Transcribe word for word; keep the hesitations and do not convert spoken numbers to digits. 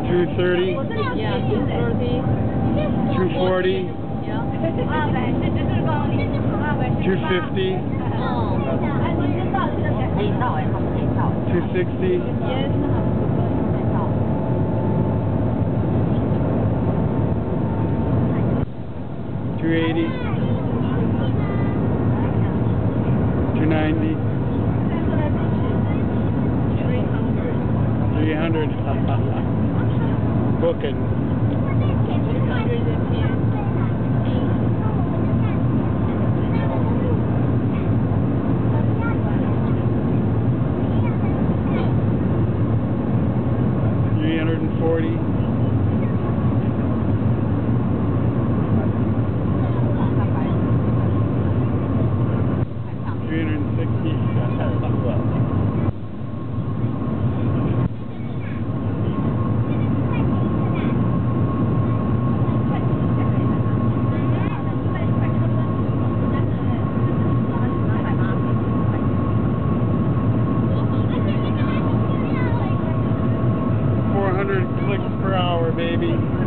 two thirty. Yeah, two thirty. two forty. Yeah. two fifty. Oh. two sixty. Yes. two eighty. two ninety. three hundred. Booking. three hundred here. three hundred forty. three hundred sixty. four hundred clicks per hour, baby.